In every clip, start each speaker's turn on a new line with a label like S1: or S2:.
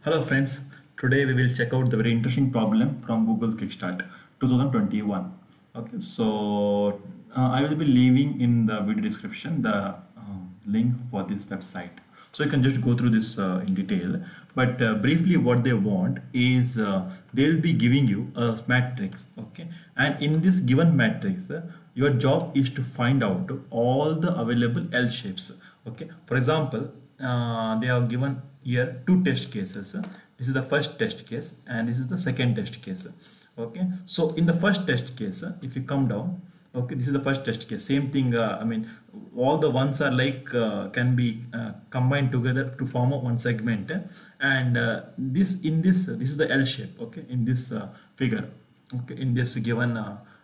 S1: Hello friends, today we will check out the very interesting problem from Google Kickstart 2021. Okay, so I will be leaving in the video description the link for this website. So you can just go through this in detail. But briefly what they want is they'll be giving you a matrix. Okay, and in this given matrix, your job is to find out all the available L shapes. Okay, for example, they have given here two test cases. This is the first test case and this is the second test case. Okay, so in the first test case, if you come down, okay, this is the first test case, same thing. I mean, all the ones are like can be combined together to form a one segment, and this is the L shape. Okay, in this figure, okay, in this given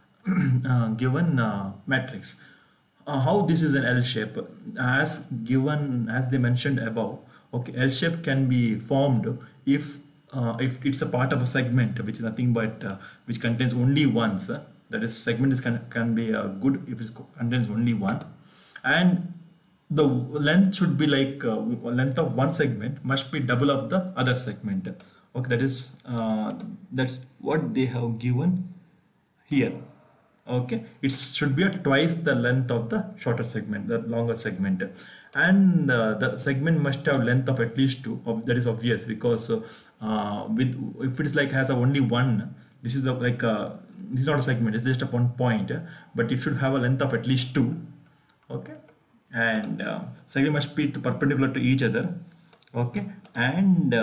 S1: matrix. How this is an L shape, as given, as they mentioned above. Okay, L shape can be formed if it's a part of a segment which is nothing but which contains only ones. That is, segment is can be good if it contains only one, and the length should be like length of one segment must be double of the other segment. Okay, that's what they have given here. Okay, it should be twice the length of the shorter segment, the longer segment, and the segment must have length of at least two. That is obvious, because with if it is like has a only one, this is this is not a segment, it's just a one point, but it should have a length of at least two. Okay, and segment must be perpendicular to each other. Okay, and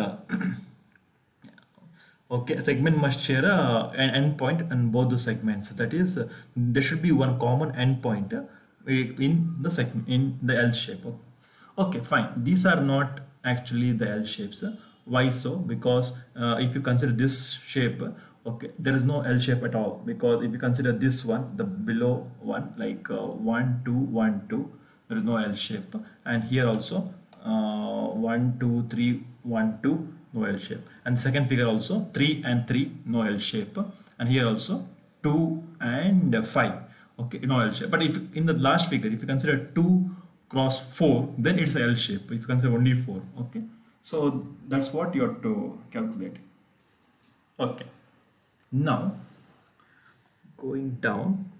S1: okay, a segment must share an endpoint in both the segments. That is, there should be one common endpoint in the segment, in the L shape. Okay, fine. These are not actually the L shapes. Why so? Because if you consider this shape, okay, there is no L shape at all. Because if you consider this one, the below one, like 1, 2, 1, 2, there is no L shape. And here also 1, 2, 3, 1, 2. No L shape, and the second figure also 3 and 3, no L shape, and here also 2 and 5, okay, no L shape. But if in the last figure, if you consider 2 cross 4, then it's a L shape. If you consider only 4, okay, so that's what you have to calculate. Okay, now going down.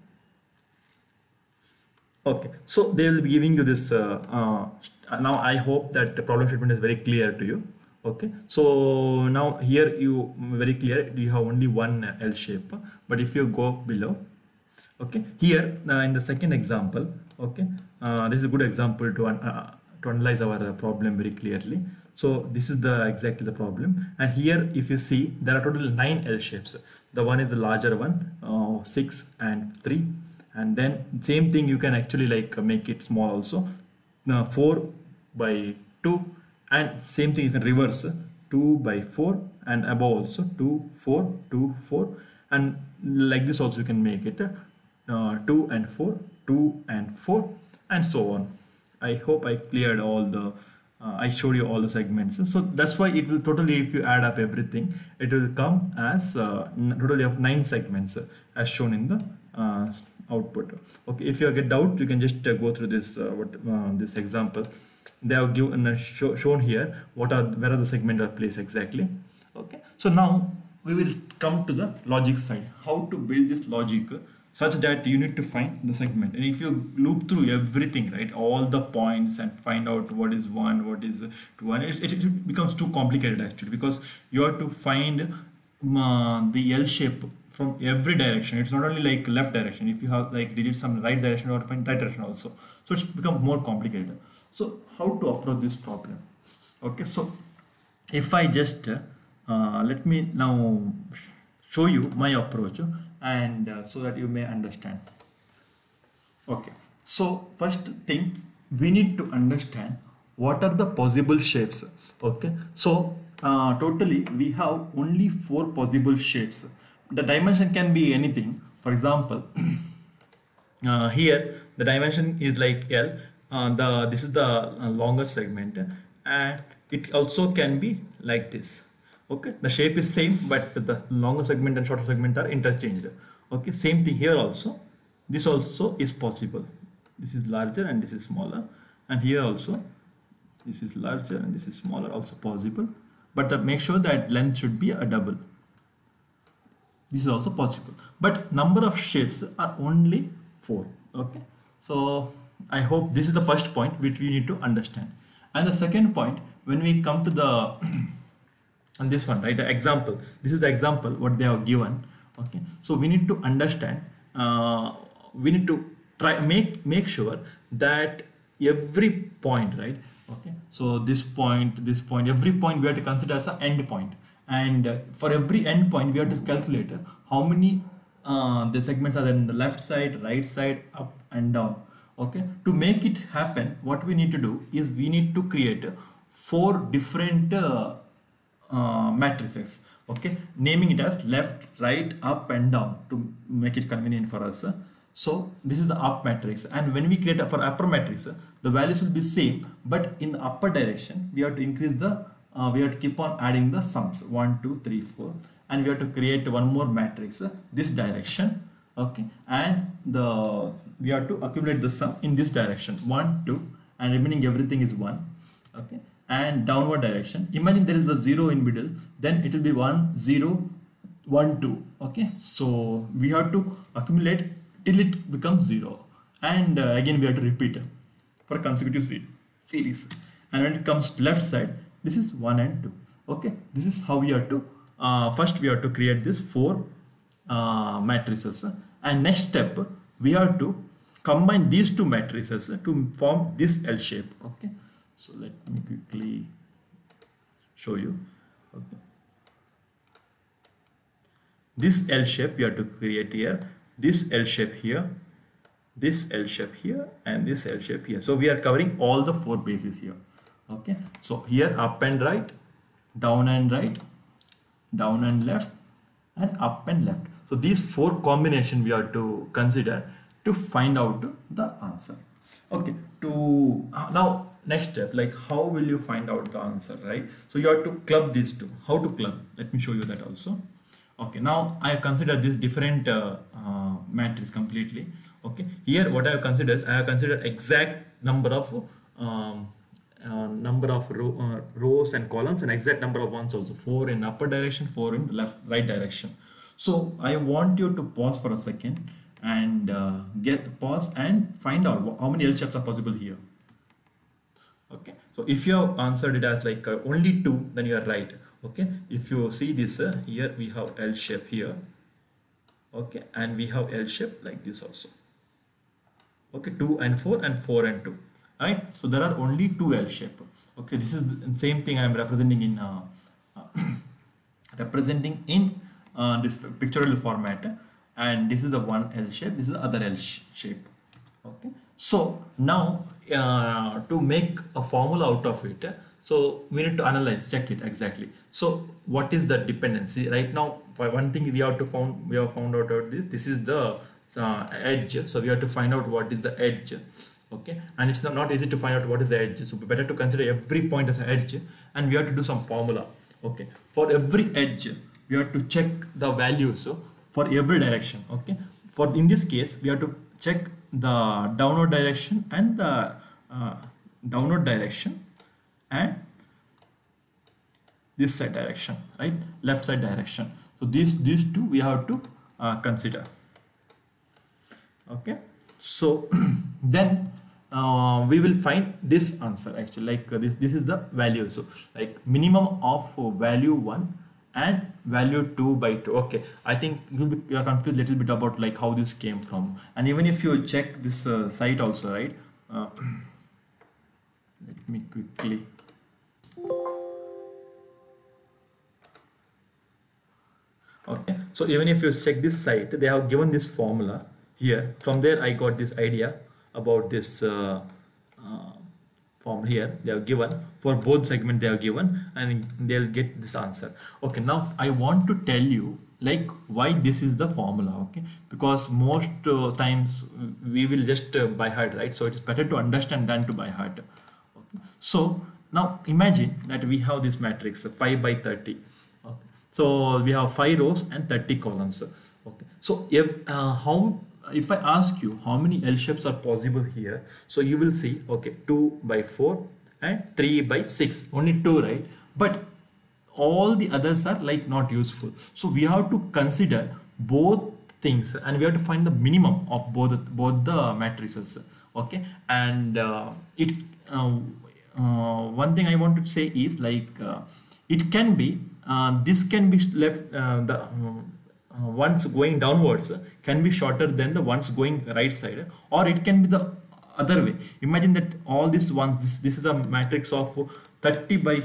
S1: Okay, so they will be giving you this now I hope that the problem statement is very clear to you. Okay, so now here you very clear, you have only one L shape. But if you go below, okay, here in the second example, okay, this is a good example to analyze our problem very clearly. So this is exactly the problem, and here if you see, there are total 9 L shapes. The one is the larger one, 6 and 3, and then same thing you can actually like make it small also, 4 by 2. And same thing you can reverse, 2 by 4, and above also 2, 4, 2, 4, and like this also you can make it 2 and 4, 2 and 4, and so on. I hope I cleared all the I showed you all the segments. So that's why it will totally, if you add up everything, it will come as totally of 9 segments as shown in the output. Okay, if you get doubt, you can just go through this this example. They have given shown here where are the segments are placed exactly. Okay, so now we will come to the logic side, how to build this logic such that you need to find the segment. And if you loop through everything, right, all the points, and find out what is 1, what is 2, and it becomes too complicated actually, because you have to find the L shape from every direction. It's not only like left direction. If you have like digits some right direction, or find right direction also, so it's become more complicated. So how to approach this problem? Okay, so if I just let me now show you my approach, and so that you may understand. Okay, so first thing, we need to understand what are the possible shapes. Okay, so totally we have only 4 possible shapes. The dimension can be anything. For example, here the dimension is like L. This is the longer segment, and it also can be like this. Okay, the shape is same, but the longer segment and shorter segment are interchanged. Okay, same thing here also. This also is possible. This is larger and this is smaller, and here also this is larger and this is smaller, also possible. but make sure that length should be a double. This is also possible, but number of shapes are only 4. Okay, so I hope this is the first point which we need to understand. And the second point, when we come to the and this one, right, the example, this is the example what they have given. Okay, so we need to understand, we need to try make sure that every point, right, okay, so this point, every point we have to consider as an end point, and for every end point we have to calculate how many the segments are there in the left side, right side, up and down. Okay, to make it happen, what we need to do is we need to create 4 different matrices. Okay, naming it as left, right, up and down to make it convenient for us. So this is the up matrix, and when we create for upper matrix, the values will be same, but in the upper direction we have to increase the we have to keep on adding the sums 1 2 3 4, and we have to create one more matrix this direction. Okay, and we have to accumulate the sum in this direction 1 2, and remaining everything is 1. Okay, and downward direction, imagine there is a 0 in middle, then it will be 1 0 1 2. Okay, so we have to accumulate till it becomes 0, and again we have to repeat for a consecutive series. And when it comes to left side, this is 1 and 2. Okay, this is how we have to first we have to create this 4 matrices, and next step we have to combine these 2 matrices to form this L shape. Okay, so let me quickly show you. Okay, this L shape we have to create here, this L shape here, this L shape here, and this L shape here. So we are covering all the 4 bases here. Okay, so here up and right, down and right, down and left, and up and left. So these 4 combination we have to consider to find out the answer. Okay, to now next step, like how will you find out the answer, right? So you have to club these 2. How to club? Let me show you that also. Okay, now I have considered this different matrix completely. Okay, here what I have considered is I have considered exact number of rows and columns, and exact number of ones also, 4 in upper direction, 4 in left right direction. So I want you to pause for a second and pause and find out how many L shapes are possible here. Okay, so if you have answered it as like only 2, then you are right. Okay, if you see this here we have L shape here. Okay, and we have L shape like this also. Okay, 2 and 4 and 4 and 2. Right, so there are only 2 L shape. Okay, this is the same thing I am representing in this pictorial format, and this is the one L shape, this is the other L shape. Okay, so now to make a formula out of it, so we need to analyze, check it exactly. So what is the dependency? Right now, for one thing we have found out this is the edge. So we have to find out what is the edge. Okay, and it's not easy to find out what is the edge, so better to consider every point as an edge, and we have to do some formula. Okay, for every edge we have to check the values for every direction. Okay, for in this case we have to check the downward direction and the downward direction and this side direction, right, left side direction. So these 2 we have to consider. Okay, so then we will find this answer actually, like this is the value. So like minimum of value 1 and value 2 by 2. Okay, I think you are confused a little bit about like how this came from, and even if you check this site also, right, let me quickly. Okay, so even if you check this site, they have given this formula here. From there I got this idea about this form here. They have given for both segment, they have given, and they'll get this answer. Okay, now I want to tell you like why this is the formula. Okay, because most times we will just by heart, right? So it's better to understand than to by heart. Okay, so now imagine that we have this matrix 5 by 30. Okay, so we have 5 rows and 30 columns. Okay, so if I ask you how many L shapes are possible here, so you will see, okay, 2 by 4 and 3 by 6, only 2, right? But all the others are like not useful. So we have to consider both things and we have to find the minimum of both the matrices. Okay, and one thing I want to say is like it can be this can be left the ones going downwards can be shorter than the ones going right side, or it can be the other way. Imagine that all these ones, this is a matrix of 30 by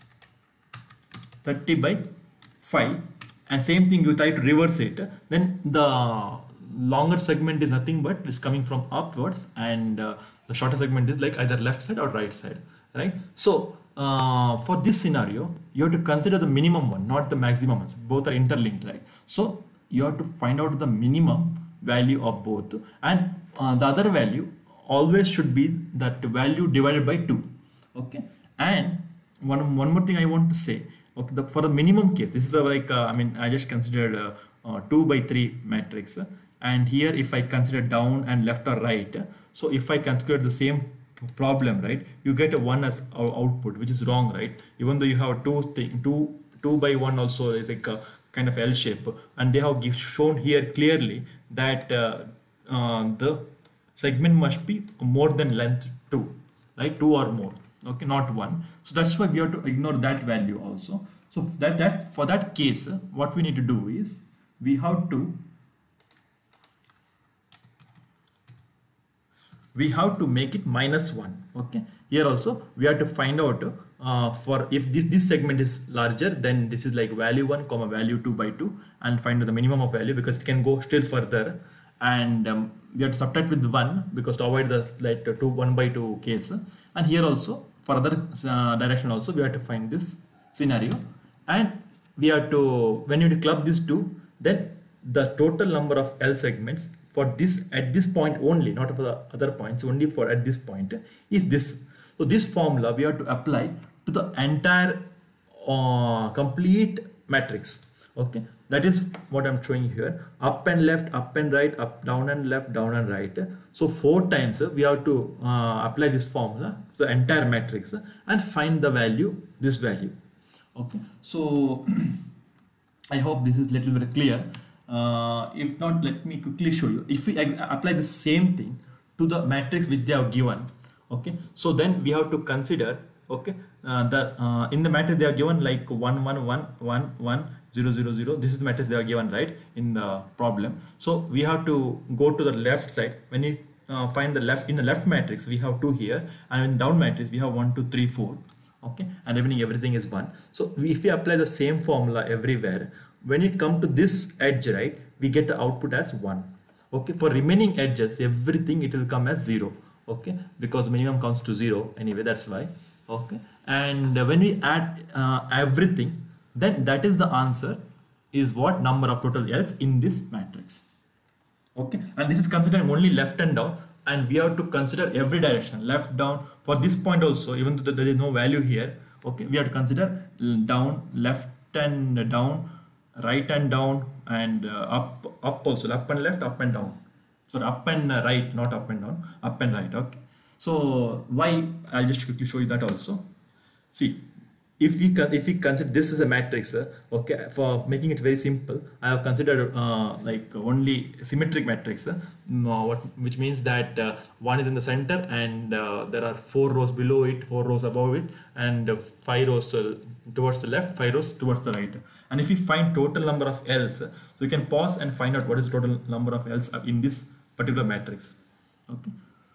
S1: 5, and same thing you try to reverse it, then the longer segment is nothing but is coming from upwards, and the shorter segment is like either left side or right side, right? So for this scenario you have to consider the minimum one, not the maximum ones. Both are interlinked, right? So you have to find out the minimum value of both, and the other value always should be that value divided by 2. Okay, and one more thing I want to say. Okay, for the minimum case, this is like I mean I just considered 2 by 3 matrix, and here if I consider down and left or right, so if I consider the same problem, right, you get a 1 as output, which is wrong, right? Even though you have two by 1 also is like a kind of L shape, and they have shown here clearly that the segment must be more than length 2, right? 2 or more. Okay, not 1. So that's why we have to ignore that value also. So that for that case, what we need to do is we have to make it -1. Okay, here also we have to find out for if this segment is larger, then this is like value 1 comma value 2 by 2, and find the minimum of value because it can go still further, and we have to subtract with 1 because to avoid the like 1 by 2 case. And here also for other direction also we have to find this scenario, and we have to, when you club these two, then the total number of L segments for this at this point only, not for the other points, only for at this point, is this. So this formula we have to apply to the entire complete matrix. Okay, that is what I'm showing here: up and left, up and right, up, down and left, down and right. So 4 times we have to apply this formula to the entire matrix and find the value, this value. Okay, so I hope this is little bit clear. If not, let me quickly show you. If we apply the same thing to the matrix which they have given, okay, so then we have to consider, okay, in the matrix they are given like 1 1 1 1 1 0 0 0. This is the matrix they are given, right, in the problem. So we have to go to the left side. When you find the left, in the left matrix we have 2 here, and in down matrix we have 1 2 3 4. Okay, and everything is 1. So if we apply the same formula everywhere, when it comes to this edge, right, we get the output as 1. Okay, for remaining edges, everything it will come as 0. Okay, because minimum comes to 0 anyway, that's why. Okay, and when we add everything, then that is the answer, is what number of total L's in this matrix. Okay, and this is considering only left and down, and we have to consider every direction, left, down. For this point also, even though there is no value here, okay, we have to consider down, left and down, right and down, and up also, up and left, up and down. So up and right, not up and down, up and right. Okay, so why, I'll just quickly show you that also. See, if we consider this is a matrix, okay, for making it very simple, I have considered like only symmetric matrix, which means that 1 is in the center, and there are 4 rows below it, 4 rows above it, and 5 rows towards the left, 5 rows towards the right. And if we find total number of L's, so you can pause and find out what is the total number of L's in this particular matrix. Okay.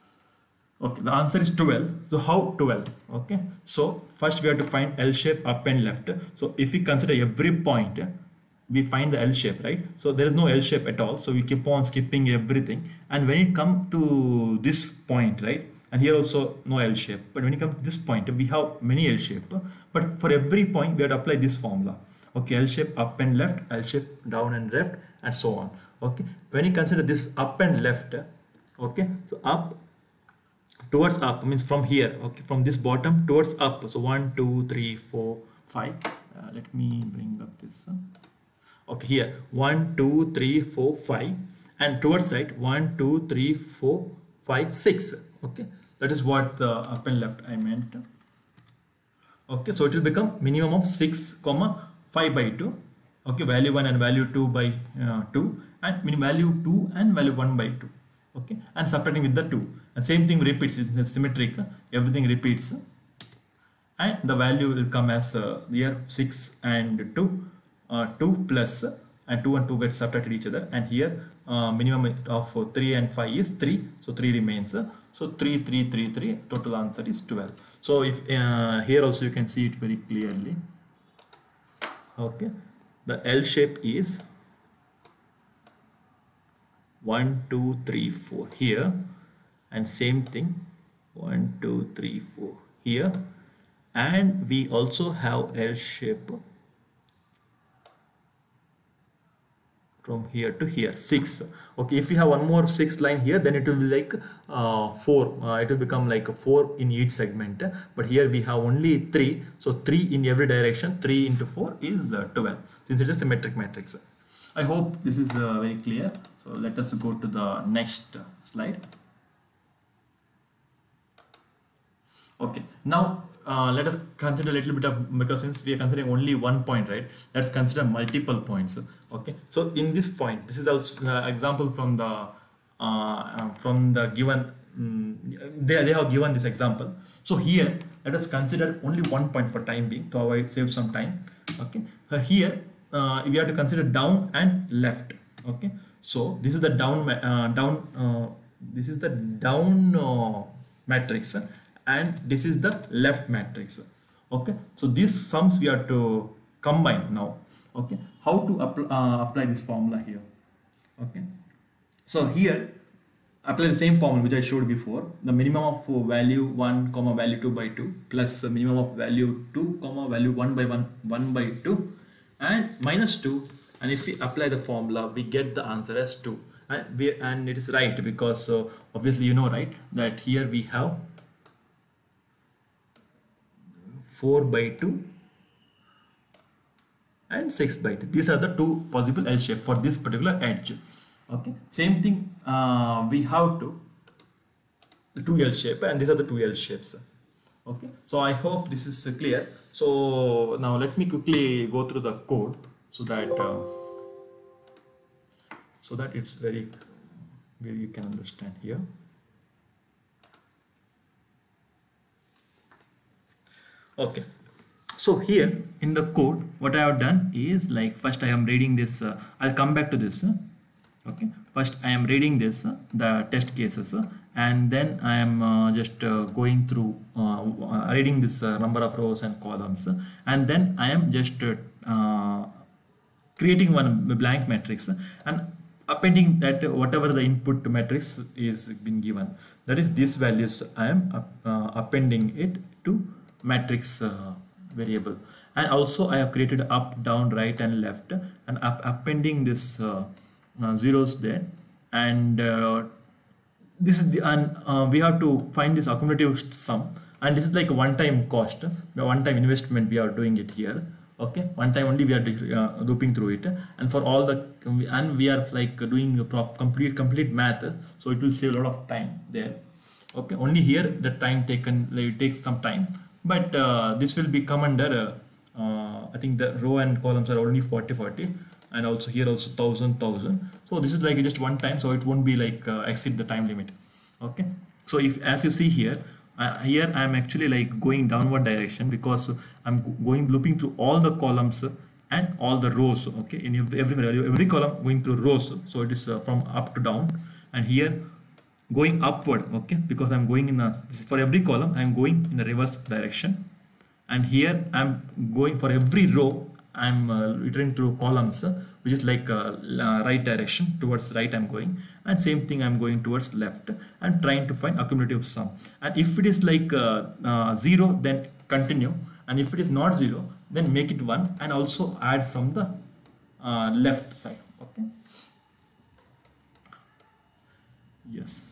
S1: Okay, the answer is 12. So how 12? Okay, so first we have to find L shape up and left. So if we consider every point, we find the L shape, right? So there is no L shape at all, so we keep on skipping everything, and when it comes to this point, right, and here also no L shape, but when it comes to this point we have many L shape, but for every point we have to apply this formula. Okay, L shape up and left, L shape down and left, and so on. Okay, when you consider this up and left, okay, so up towards up means from here, okay, from this bottom towards up. So 1 2 3 4 5. Let me bring up this. Okay, here 1 2 3 4 5, and towards right 1 2 3 4 5 6. Okay, that is what the up and left I meant. Okay, so it will become minimum of 6 comma 5 by 2. Okay, value 1 and value 2 by 2, and value 2 and value 1 by 2. Okay, and subtracting with the 2, and same thing repeats, is symmetric, everything repeats, and the value will come as here 6 and 2, 2 plus, and 2 and 2 get subtracted each other, and here minimum of 3 and 5 is 3, so 3 remains, so 3 3 3 3, total answer is 12. So if here also you can see it very clearly. Okay, the L shape is 1 2 3 4 here, and same thing 1 2 3 4 here, and we also have L shape from here to here 6. Okay, if we have one more 6 line here, then it will be like 4, it will become like a 4 in each segment, but here we have only 3, so 3 in every direction, 3 into 4 is 12, since it is a symmetric matrix. I hope this is very clear. So let us go to the next slide. Okay, now let us consider a little bit of, because since we are considering only one point, right, let's consider multiple points. Okay, so in this point, this is also example from the given, they have given this example. So here let us consider only one point for time being, to avoid save some time. Okay, here we have to consider down and left. Okay, so this is the down this is the down matrix, and this is the left matrix. Okay, so these sums we have to combine now. Okay, how to apply this formula here? Okay, so here apply the same formula which I showed before. The minimum of value 1 comma value 2 by 2 plus the minimum of value 2 comma value 1 by 1 by 2 and minus 2, and if we apply the formula we get the answer as 2, and it is right, because obviously you know, right, that here we have 4 by 2 and 6 by 3. These are the two possible L shape for this particular edge. Okay, same thing we have to the 2 L shape, and these are the 2 L shapes. Okay, so I hope this is clear. So now let me quickly go through the code so that it's very you can understand here. Okay, so here in the code what I have done is, like, first I am reading this, I'll come back to this. Okay, first I am reading this, the test cases, and then I am just going through reading this number of rows and columns, and then I am just creating one blank matrix and appending that whatever the input matrix is been given, that is this values, I am appending it to matrix variable, and also I have created up, down, right and left, and appending this zeros there, and this is the, and we have to find this accumulative sum, and this is like a one-time cost, the one-time investment we are doing it here. Okay, one time only we are looping through it, and for all the, and we are like doing a complete math, so it will save a lot of time there. Okay, only here the time taken, like, takes some time, but this will become under I think the row and columns are only 40, and also here also 1000. So this is like just one time, so it won't be like exceed the time limit. Okay, so if, as you see here, here I am actually like going downward direction, because I'm looping through all the columns and all the rows. Okay, in every column going through rows, so it is from up to down, and here going upward. Okay, because I'm going in for every column I'm going in a reverse direction, and here I'm going for every row I'm returning through columns, which is like right direction, towards right I'm going, and same thing I'm going towards left and trying to find accumulative sum. And if it is like 0, then continue, and if it is not 0, then make it 1, and also add from the left side. Okay, yes,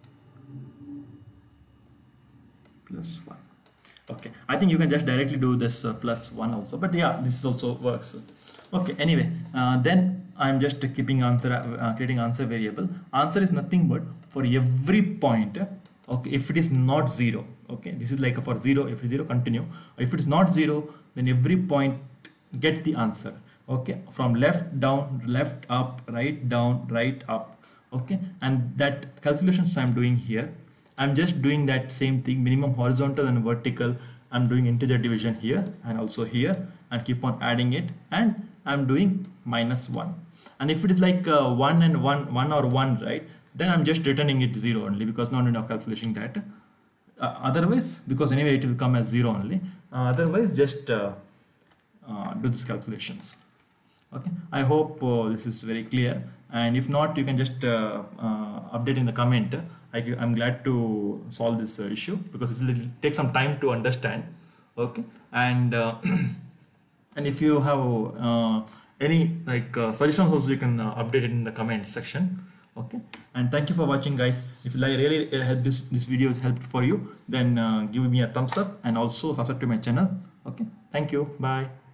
S1: plus 1. Okay, I think you can just directly do this plus 1 also, but yeah, this also works. Okay, anyway, then I'm just keeping answer, creating answer variable. Answer is nothing but for every point. Okay, if it is not 0, Okay, this is like for 0. If it's 0, continue. If it's not 0, then every point get the answer. Okay, from left down, left up, right down, right up. Okay, and that calculations I'm doing here, I'm just doing that same thing, minimum horizontal and vertical. I'm doing integer division here and also here, and keep on adding it, and I'm doing -1. And if it is like 1 and 1 or 1, right, then I'm just returning it 0 only, because not enough calculating that. Otherwise, because anyway it will come as 0 only, otherwise just do these calculations. Okay, I hope this is very clear, and if not, you can just update in the comment. I'm glad to solve this issue, because it will take some time to understand. Okay, and and if you have any suggestions also, you can update it in the comment section. Okay, and thank you for watching, guys. If you really help this video is helped for you, then give me a thumbs up and also subscribe to my channel. Okay, thank you, bye.